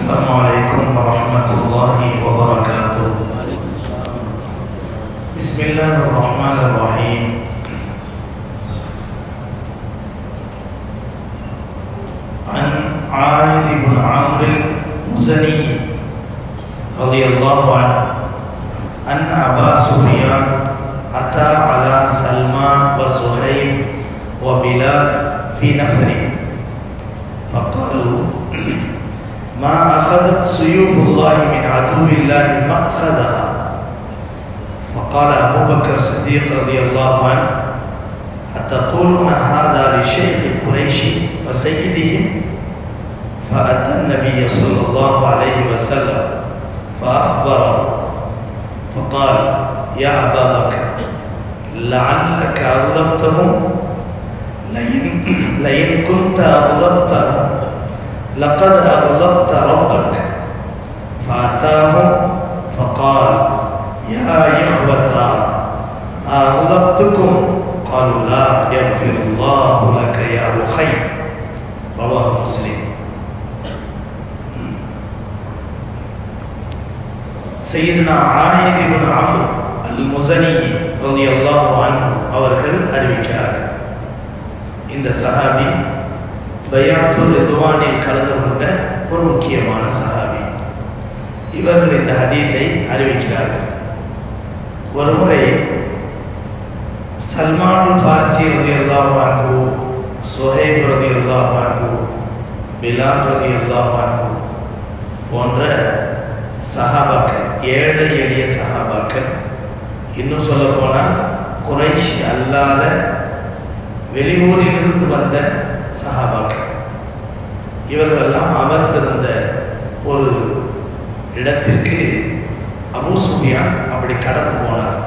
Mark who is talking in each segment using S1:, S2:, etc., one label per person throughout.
S1: السلام عليكم ورحمة الله وبركاته. بسم الله الرحمن الرحيم. عن عائذ بن عمرو المزني رضي الله عنه أن أبا سفيان أتى على سلمان وصهيب وبلال في نفر فقالوا ما أخذت سيوف الله من عدو الله ما أخذها. فقال أبو بكر الصديق رضي الله عنه أتقولون هذا لشيخ قريش وسيدهم؟ فأتى النبي صلى الله عليه وسلم فأخبره فقال يا أبا بكر لعلك أغلبتهم لئن كنت أغلبتهم لقد أغلبت ربك. فأتاهم فقال يا إخوة أغلبتكم؟ قالوا لا يغفر الله لك يا أخي. رواه مسلم. سيدنا عائذ بن عمرو المزني رضي الله عنه அவர்கள் அறிவிக்கிறார். இந்த சஹாபி பயாத்துல் ரிதுவானில் கலந்து கொண்ட ஒரு முக்கியமான சஹாபி. இவர்கள் இந்த ஹதீஸை அறிவிக்கிறார்கள். ஒருமுறை சல்மான் ஃபாரிசி ரலியல்லாஹு அன்ஹு, சுஹைப் ரலியல்லாஹு அன்ஹு, பிலால் ரலியல்லாஹு அன்ஹு போன்ற சஹாபாக்கள், ஏழை எளிய சஹாபாக்கள், இன்னும் சொல்ல போனால் குறைஷ் அல்லாத வெளியூரிலிருந்து வந்த சஹாபாக்கள், இவர்களெல்லாம் அமர்ந்திருந்த ஒரு இடத்திற்கு அபூ சுஃபியான் அப்படி கடந்து போனார்.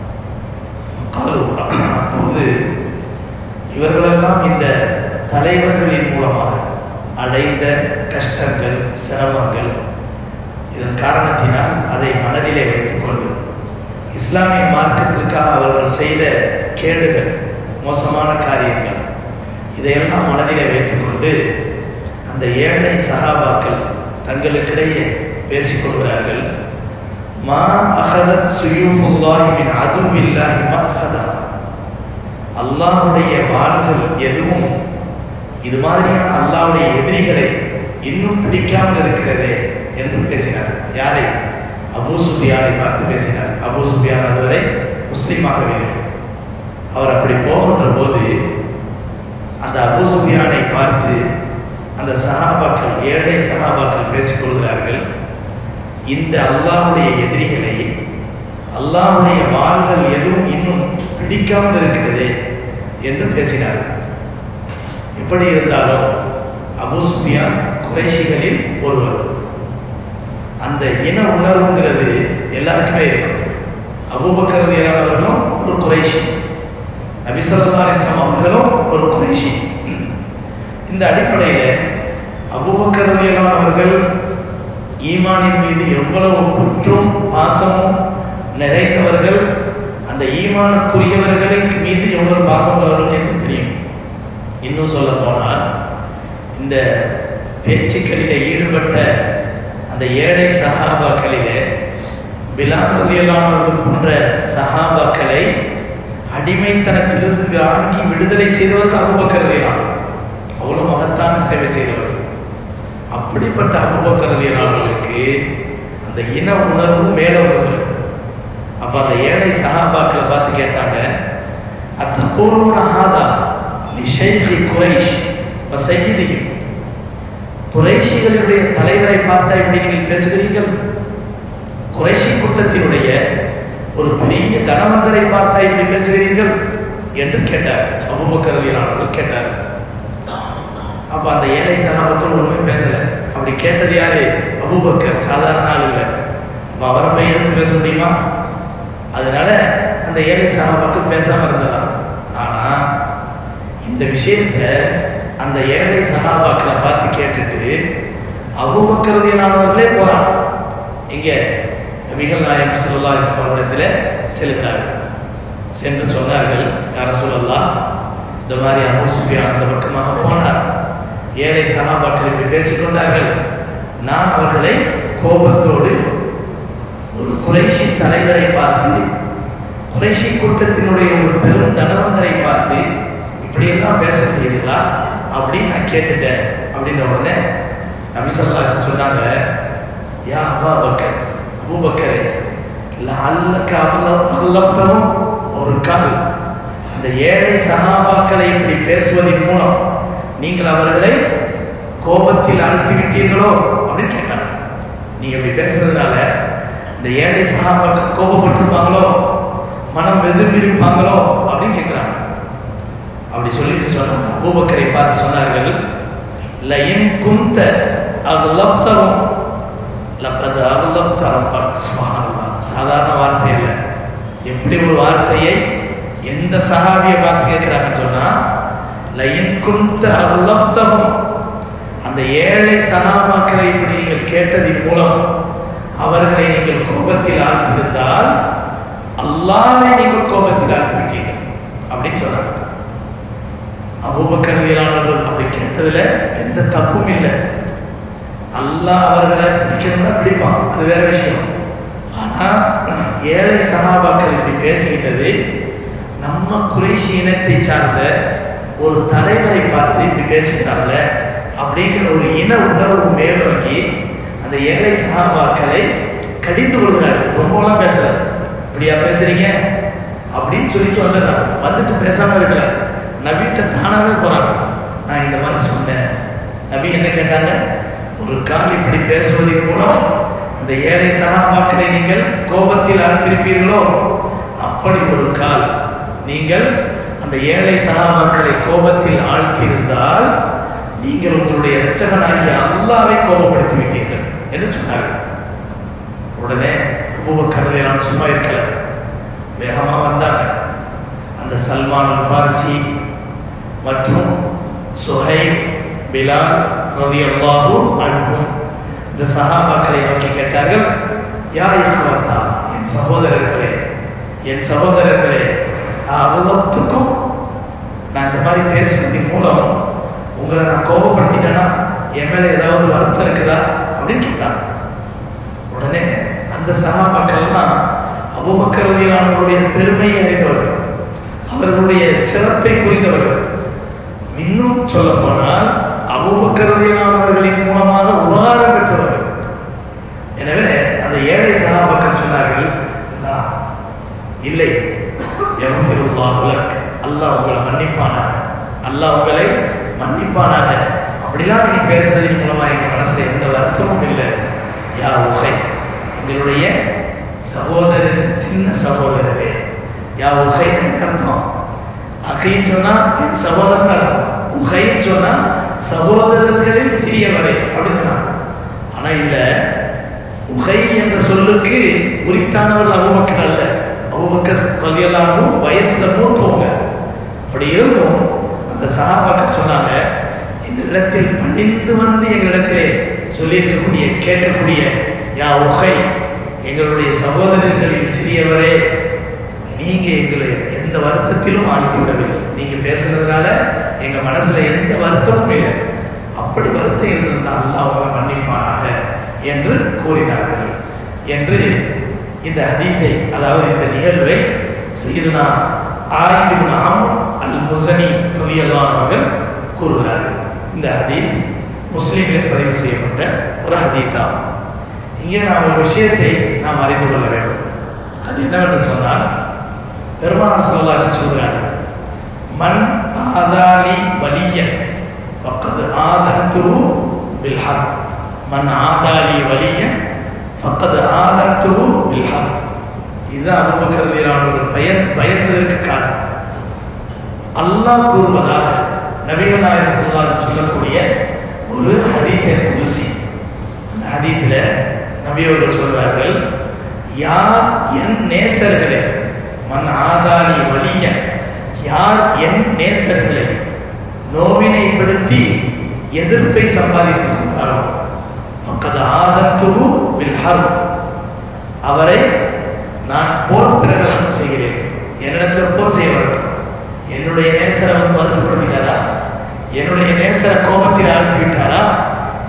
S1: அப்போது இவர்களெல்லாம் இந்த தலைவர்களின் மூலமாக அடைந்த கஷ்டங்கள், சிரமங்கள், இதன் காரணத்தினால் அதை மனதிலே வைத்துக்கொண்டு இஸ்லாமிய மார்க்கத்திற்காக அவர்கள் செய்த கேடுகள், மோசமான காரியங்கள், இதையெல்லாம் மனதிலே வைத்துக்கொண்டு அந்த ஏழை சஹாபாக்கள் தங்களுக்கிடையே பேசிக்கொள்கிறார்கள். மா அஹதத் சுயூஃபுல்லாஹி மின் அதுவில்லாஹி மா அஹதா. அல்லாஹ்வுடைய வாள்கள் எதுவும் இது மாதிரியான அல்லாஹ்வுடைய எதிரிகளை இன்னும் பிடிக்காமல் இருக்கிறதே என்று பேசினார். யாரை? அபூ சுஃபியானை பார்த்து பேசினார். அபூ சுஃபியான் அதுவரை முஸ்லீமாகவில்லை. அவர் அப்படி போகின்ற போது அந்த அபூ சுஃபியானை பார்த்து அந்த சஹாபாக்கள், ஏழை சஹாபாக்கள் பேசிக்கொள்கிறார்கள். இந்த அல்லாஹ்வுடைய எதிரிகளை அல்லாஹ்வுடைய வாள்கள் எதுவும் இன்னும் பிடிக்காமல் இருக்கிறதே என்று பேசினார்கள். எப்படி இருந்தாலும் அபூ சுஃபியான் குறைஷிகளில் ஒருவர். அந்த இன உணர்வுங்கிறது எல்லாருக்குமே இருக்கும். அபூபக்கர் ரலியல்லாஹு அவர்களும் ஒரு குறைஷி, நபி ஸல்லல்லாஹு அலைஹி வஸல்லம் அவர்களும் ஒரு குறைஷி. இந்த அடிப்படையில் அபூபக்கர் ரலியல்லாஹு அவர்கள் ஈமானின் மீது எவ்வளவு புற்றும் பாசமும் நிறைந்தவர்கள், அந்த ஈமானுக்குரியவர்களுக்கு மீது எவ்வளவு பாசம் உள்ளவர்கள் என்று தெரியும். இன்னும் சொல்ல போனால் இந்த பேச்சுக்களிலே ஈடுபட்ட அந்த ஏழை சஹாபாக்களிலே பிலால் ரலியல்லாஹு அவர்கள் போன்ற சஹாபாக்களை அடிமைத்தனத்திலிருந்து வாங்கி விடுதலை செய்தவர்கள் அபூபக்கர் ரலியல்லாஹு, அவ்வளவு மகத்தான சேவை செய்தவர்கள். அப்படிப்பட்ட அபூபக்கர் ரலியல்லாஹு அவர்களுக்கு அந்த இன உணர்வு மேலோங்குகிறது. அப்ப அந்த ஏழை சஹாபாக்களை பார்த்து கேட்டாங்க, அத்தகூலுன ஹாதா லிஷைஹி குரைஷ் வஸய்யிதிஹிம். குறைஷிகளுடைய தலைவரை பார்த்தா இப்படி நீங்கள் பேசுகிறீர்கள்? குறைஷி கூட்டத்தினுடைய ஒரு பெரிய தனவந்தரை பார்த்தா இப்படி பேசுகிறீர்கள் என்று கேட்டார். அபூபக்கர் ரலியல்லாஹு அவர்கள் கேட்டார். அப்ப அந்த ஏழை சஹாபாக்கள் ஒண்ணுமே பேசல. அப்படி கேட்டது யாரு? அபூபக்கர். சாதாரண ஆள் இல்லை. அப்ப அவரை போய் எதிர்த்து பேச முடியுமா? அதனால அந்த ஏழை சஹாபாக்கள் பேசாம இருந்தார். ஆனா இந்த விஷயத்தை அந்த ஏழை சஹாபாக்களை பார்த்து கேட்டுட்டு அபூபக்கர் ரலியல்லாஹு அவர்களே போறான். இங்க நபிகள் நாயகம் ஸல்லல்லாஹு அலைஹி வஸல்லம் இடத்துல செல்கிறார்கள். சென்று சொன்னார்கள், யா ரசூலல்லாஹ், இந்த மாதிரி அபூ சுஃபியான் அந்த பக்கமாக போனார், ஏழை சஹாபாக்கள் இப்படி பேசிக்கொண்டார்கள், நான் அவர்களை கோபத்தோடு ஒரு குறைஷி தலைவரை பார்த்து, குறைஷி கூட்டத்தினுடைய ஒரு பெரும் தனவந்தரை பார்த்து இப்படியெல்லாம் பேச முடியுங்களா அப்படின்னு நான் கேட்டுட்டேன். அப்படின்ற உடனே நபி ஸல்லல்லாஹு அலைஹி வஸல்லம் சொன்னாங்க, யா அபூ பக்கர், அபூபக்கரே, லஅல்லக அக்லப்தஹும், ஒரு கால் அந்த ஏழை சஹாபாக்களை இப்படி பேசுவதன் மூலம் நீங்கள் அவர்களை கோபத்தில் ஆழ்த்தி விட்டீர்களோ அப்படின்னு கேட்டாங்க. நீங்க இப்படி பேசுறதுனால இந்த ஏழை சஹாபாக்கள் கோபப்பட்டிருப்பாங்களோ, மனம் வெதும்பிருப்பாங்களோ அப்படின்னு கேட்கிறாங்க. அப்படி சொல்லிட்டு சொன்னாங்க, அபூபக்கரை பார்த்து சொன்னார்கள், லயின் குந்த அக்லப்தஹும் லக்கத் அக்லப்த ரப்பக். சுப்ஹானல்லாஹ், சாதாரண வார்த்தை அல்ல. எப்படி ஒரு வார்த்தையை எந்த சஹாபியை பார்த்து கேட்கிறாங்கன்னு சொன்னா, லயின் குந்த அக்லப்தஹும், அந்த ஏழை சஹாபாக்களை இப்படி நீங்கள் கேட்டதின் மூலம் அவர்களை நீங்கள் கோபத்தில் ஆழ்த்திருந்தால் அல்லாஹ்வை நீங்கள் கோபத்தில் ஆழ்த்தி விட்டீர்கள் அப்படின்னு சொன்னாங்க. அபூபக்கர் ரலியல்லாஹு அப்படி கேட்டதுல எந்த தப்பும் இல்லை. அல்லாஹ் அவர்களை பிடிக்கணும்னா பிடிப்பான், அது வேற விஷயம். ஆனா ஏழை சஹாபாக்கள் இப்படி பேசிக்கிட்டது நம்ம குறைஷி இனத்தை சார்ந்த ஒரு தலைவரை பார்த்து இப்படி பேசிக்கிட்டாங்க அப்படிங்கிற ஒரு இன உணர்வு மேலோக்கி அந்த ஏழை சஹாபாக்களை கடிந்து கொள்கிறார். ரொம்பலாம் பேசல, இப்படியா பேசுறீங்க அப்படின்னு சொல்லிட்டு வந்துடுறாங்க. வந்துட்டு பேசாம இருக்கல, நபிட்ட தானாவே போறாங்க. நான் இந்த மாதிரி சொன்னேன். நபி என்ன கேட்டாங்க, ஒரு கால் இப்படி பேசுவதன் மூலம் அந்த ஏழை சஹாபாக்களை நீங்கள் கோபத்தில் ஆழ்த்திருப்பீர்களோ, அப்படி ஒரு கால் நீங்கள் அந்த ஏழை சஹாபாக்களை கோபத்தில் ஆழ்த்தியிருந்தால் நீங்கள் உங்களுடைய இரட்சகனாகிய அல்லாஹ்வை கோபப்படுத்தி விட்டீர்கள் என்று சொன்னார்கள். உடனே அபூபக்கர் ரலியல்லாஹு சும்மா இருக்கல, வேகமா வந்தாங்க. அந்த சல்மான் அல் ஃபாரிசி மற்றும் சுஹைப், பிலால் ரலியல்லாஹு அன்ஹும் இந்த சஹாபாக்களை நோக்கி கேட்டார்கள், யா இஹ்வத்தா, என் சகோதரர்களே, என் சகோதரர்களே, அவ்வளவுக்கும் நான் இந்த மாதிரி பேசுவதன் மூலம் உங்களை நான் கோபப்படுத்திட்டேன்னா என் மேல ஏதாவது வருத்தம் இருக்குதா அப்படின்னு கேட்டாங்க. உடனே அந்த சஹாபாக்கள் எல்லாம் அபூபக்கர் ரலியல்லாஹு அன்ஹுடைய பெருமையை அறிந்தவர்கள், அவர்களுடைய சிறப்பை புரிந்தவர்கள். இன்னும் சொல்ல போனால் அபூபக்கர் ரலியல்லாஹு அன்ஹு அவர்களின் மூலமாக உபகாரம் பெற்றவர்கள். எனவே அந்த ஏழை சஹாபாக்கள் சொன்னார்கள், இல்லை, யக்ஃபிருல்லாஹு லக், அல்லாஹ் உங்களை மன்னிப்பானாக, அல்லாஹ் உங்களை மன்னிப்பானாக. அப்படிலாம் நீங்க பேசுறதின் மூலமா எங்க மனசுல எந்த வருத்தமும் இல்லை. யா உஹை, எங்களுடைய சகோதரர், சின்ன சகோதரரே. யா உஹைன்னு அர்த்தம், அகைன்னு சொன்னா என் சகோதரன் அர்த்தம், உஹைன்னு சொன்னா சகோதரர்களில் சிறியவரே அப்படின்னு. ஆனா இல்ல, உஹை என்ற சொல்லுக்கு உரித்தானவர்கள் அபூபக்கர் அல்ல. அபூபக்கர் ரலியல்லாஹு அன்ஹு வயசுல மூத்தவங்க. அப்படி இருந்தும் அந்த சஹாபாக்கள் சொன்னாங்க, இந்த இடத்தில் பணிந்து வந்து எங்களிடத்திலே சொல்லியிருக்கக்கூடிய கேட்கக்கூடிய யா உஹை, எங்களுடைய சகோதரர்களில் சிறியவரே, நீங்க எங்களை எந்த வருத்தத்திலும் ஆழ்த்தி விடவில்லை. நீங்க பேசுனதுனால எங்க மனசுல எந்த வருத்தமும் இல்லை. அப்படி வருத்தம் இருந்திருந்தால் அல்லாஹ் அவங்களை மன்னிப்பானாக என்று கூறினார்கள் என்று இந்த ஹதீஸை, அதாவது இந்த நிகழ்வை சய்யிதுனா ஆயித் இப்னு அம்ர் அல் முஸனி ரலியல்லாஹு அன்ஹு அவர்கள் கூறுகிறார்கள். இந்த ஹதீஸ் முஸ்லிமில் பதிவு செய்யப்பட்ட ஒரு ஹதீஸ் ஆகும். இங்கே நாம் ஒரு விஷயத்தை நாம் அறிந்து கொள்ள வேண்டும். அது என்னவென்று சொன்னால், பெருமானார் ஸல்லல்லாஹு அலைஹி வஸல்லம் சொல்கிறார்கள், மன் ஆதாலி வலியன் ஃபக்கத் ஆதன்துஹு பில் ஹர்ப். மன் ஆதாலி வலியன் ஃபக்கத் ஆதன்துஹு பில் ஹர்ப். இதுதான் அபூபக்கர் ரலியல்லாஹு அன்ஹு பயந்ததற்கு காரணம். அல்லாஹ் கூறுவதாக நபிகள் நாயகம் ஸல்லல்லாஹு அலைஹி வஸல்லம் சொல்லக்கூடிய ஒரு ஹதீஸே குதுசி. அந்த ஹதீஸில் நபி அவர்கள் சொல்றார்கள், யார் என் நேசர்களே, மன் ஆதாலி வலியன், யார் என் நேசர்களை நோவினைப்படுத்தி எதிர்ப்பை சம்பாதித்துக் கொண்டாரோ, ஃபக்கத் ஆதன்துஹு பில் ஹர்ப், அவரை நான் போர் பிரகடனம் செய்கிறேன், என்னிடத்தில் போர் செய்ய வேண்டும். என்னுடைய நேசரை வந்து வருத்தப்படுகிறாரா, என்னுடைய நேசரை கோபத்தில் ஆழ்த்தி விட்டாரா,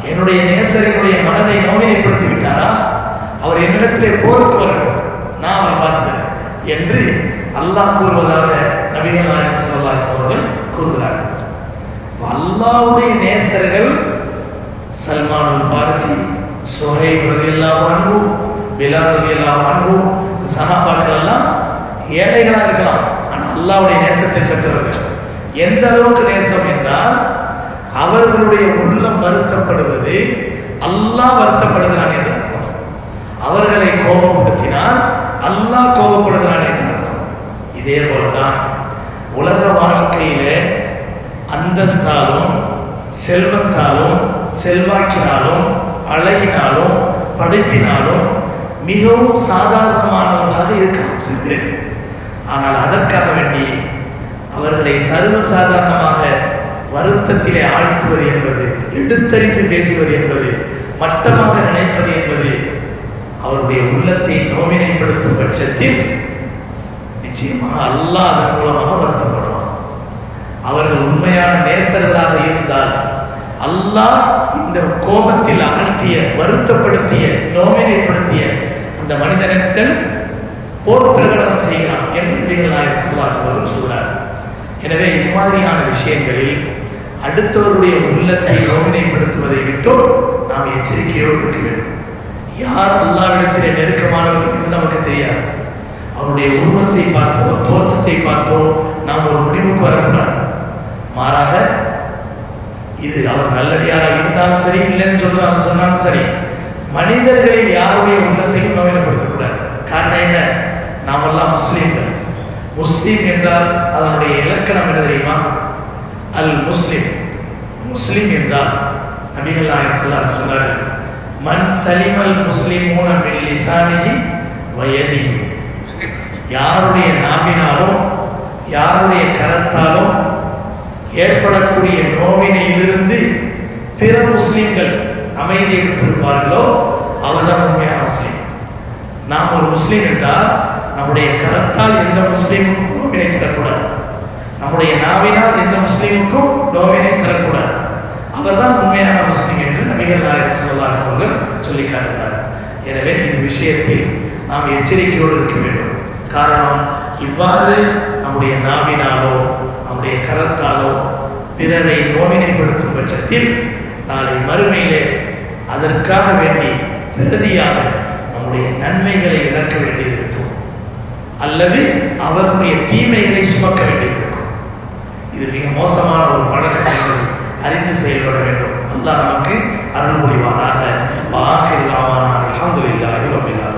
S1: என்னுடைய நேசரினுடைய மனதை நோவினைப்படுத்தி விட்டாரா, அவர் என்னிடத்திலே போருக்கு வரட்டும், நான் அவரை பார்த்துக்கிறேன் என்று அல்லாஹ் கூறுவதாக நபிகள் நாயகம் ஸல்லல்லாஹு அலைஹி வஸல்லம் கூறுகிறார்கள். அல்லாஹ்வுடைய நேசர்கள் சல்மானுல் பாரிசி, சுஹைப் ரலியல்லாஹு அன்ஹு, பிலால் ரலியல்லாஹு அன்ஹு, சஹாபாக்கள் எல்லாம் ஏழைகளா இருக்கலாம், ஆனால் அல்லாஹ்வுடைய நேசத்தை பெற்றவர்கள். எந்த அளவுக்கு நேசம் என்றால் அவர்களுடைய உள்ளம் வருத்தப்படுவது அல்லாஹ் வருத்தப்படுகிறான் என்று அர்த்தம். அவர்களை கோபப்படுத்தினால் அல்லாஹ் கோபப்படுகிறான் என்று அர்த்தம். இதே போலதான் உலக வாழ்க்கையிலே அந்தஸ்தாலும் செல்வத்தாலும் செல்வாக்கினாலும் அழகினாலும் படைப்பினாலும் மிகவும் சாதாரணமானவர்களாக இருக்கலாம் சில பேர். ஆனால் அதற்காக வேண்டி அவர்களை சர்வ சாதாரணமாக வருத்தத்திலே ஆழ்த்துவது என்பது, எடுத்தறிந்து பேசுவது என்பது, மட்டமாக நினைப்பது என்பது அவருடைய உள்ளத்தை நோவினைப்படுத்தும் பட்சத்தில் நிச்சயமாக அல்லாஹ் அதன் மூலமாக வருத்தப்படுவான். அவர்கள் உண்மையான நேசர்களாக இருந்தால் அல்லாஹ் இந்த கோபத்தில் ஆழ்த்திய, வருத்தப்படுத்திய, நோவினைப்படுத்திய அந்த மனிதனிடத்தில் போர் பிரகடனம் செய்கிறான் என்று நபிகள் நாயகம் ஸல்லல்லாஹு அலைஹி வஸல்லம் சொல்கிறார். எனவே இது மாதிரியான விஷயங்களில் அடுத்தவருடைய உள்ளத்தை நோவினைப்படுத்துவதை விட்டோ நாம் எச்சரிக்கையோடு இருக்க வேண்டும். யார் அல்லாஹ்விடத்திலே நெருக்கமானவர்கள் என்று நமக்கு தெரியாது. அவருடைய உருவத்தை பார்த்தோ தோற்றத்தை பார்த்தோ நாம் ஒரு முடிவுக்கு வரக்கூடாது. மாறாக இது அவர் நல்லடியாராக இருந்தாலும் சரி, இல்லைன்னு சொன்னாலும் சரி, மனிதர்களில் யாருடைய உள்ளத்தையும் நோவினைப்படுத்தக்கூடாது. காரணம் என்ன? நாமெல்லாம் முஸ்லீம்கள். முஸ்லீம் என்றால் அதனுடைய இலக்கணம் என்ன தெரியுமா? அல் முஸ்லிம். முஸ்லிம் என்றால் நபிகள் நாயகம் ஸல்லல்லாஹு அலைஹி வஸல்லம் சொன்னார்கள், மன் சலிமல் முஸ்லிமூன மின் லிசானிஹி வ யதிஹி. யாருடைய நாவினாலும் யாருடைய கரத்தாலும் ஏற்படக்கூடிய நோவினையிலிருந்து பிற முஸ்லிம்கள் அமைதியை விட்டிருப்பார்களோ அவர்தான் உண்மையான முஸ்லீம். நாம் ஒரு முஸ்லீம் என்றால் நம்முடைய கரத்தால் எந்த முஸ்லீமுக்கும் நோவினை தரக்கூடாது, நம்முடைய நாவினால் எந்த முஸ்லீமுக்கும் நோவினை தரக்கூடாது. அவர்தான் உண்மையான முஸ்லீம் என்று நபிகள் நாயகம் ஸல்லல்லாஹு அலைஹி வஸல்லம் சொல்லி காட்டுகிறார். எனவே இந்த விஷயத்தில் நாம் எச்சரிக்கையோடு இருக்க வேண்டும். காரணம், இவ்வாறு நம்முடைய நாவினாலோ நம்முடைய கரத்தாலோ பிறரை நோவினைப்படுத்தும் பட்சத்தில் நாளை மறுமையிலே அதற்காக வேண்டி பிரதியாக நம்முடைய நன்மைகளை இழக்க வேண்டியது இருக்கும், அல்லது அவருடைய தீமைகளை சுமக்க வேண்டியது இருக்கும். இது மிக மோசமான ஒரு பழக்கம் என்பதை அறிந்து செயல்பட வேண்டும். அல்லாஹ் நமக்கு அருள் புரிவானாக. வாஹிர் தாவானா அல்ஹம்துலில்லாஹி ரப்பில் ஆலமீன்.